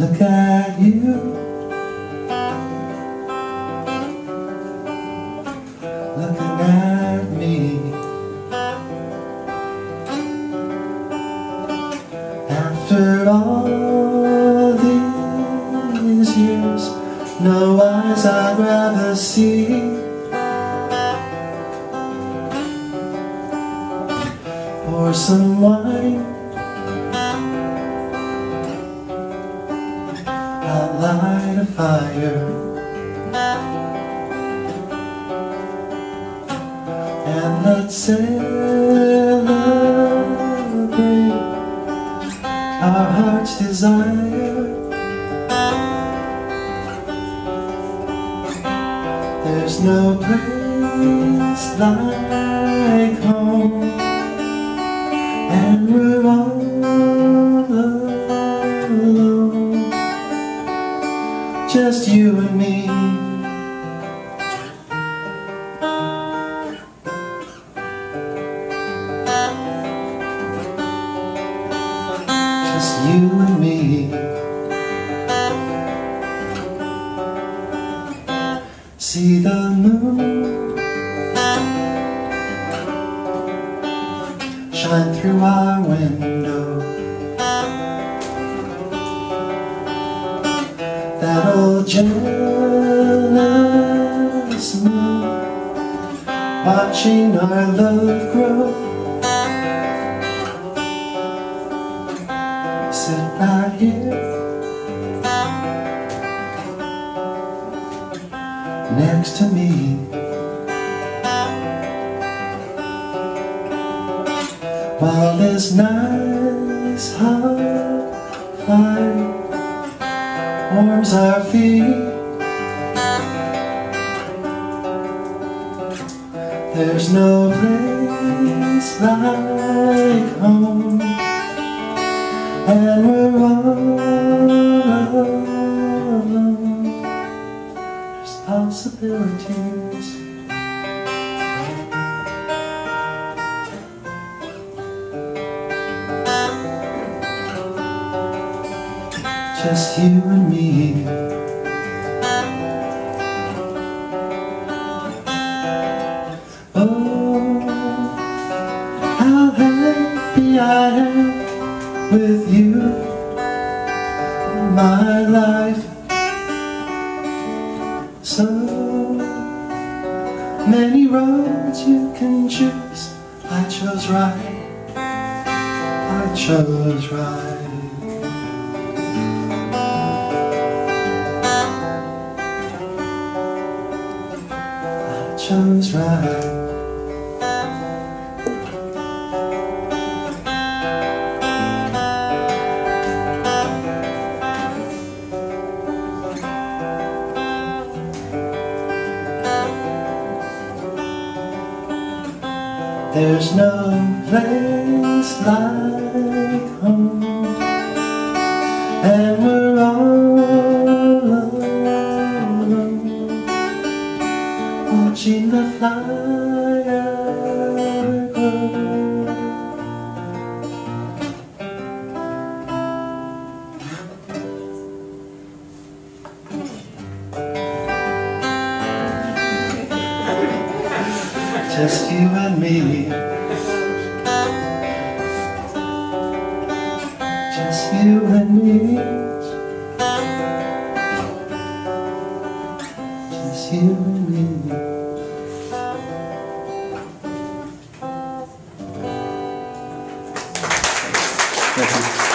look at you, looking at me. After all these years, no eyes I'd rather see. Pour some wine, I'll light a fire, and let's celebrate our heart's desire. There's no place like home, and we're all alone, just you and me. Just you and me. See the moon shine through our window. That old jealous moon watching our love grow. Sit right here next to me, while this nice hot fire warms our feet. There's no place like home, and we're all alone. There's possibilities. Just you and me. Oh, how happy I am with you, my life. So many roads you can choose. I chose right. I chose right. Chose right. There's no place like home, and we're all alone, watching the fire grow. Just you and me. Just you and me. Just you and me. Thank you.